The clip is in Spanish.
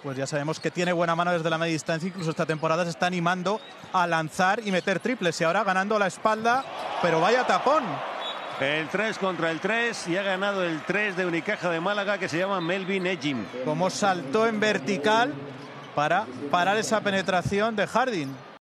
pues ya sabemos que tiene buena mano desde la media distancia. Incluso esta temporada se está animando a lanzar y meter triples. Y ahora ganando la espalda, pero vaya tapón. El 3 contra el 3 y ha ganado el 3 de Unicaja de Málaga, que se llama Melvin Ejim. Como saltó en vertical para parar esa penetración de Harding.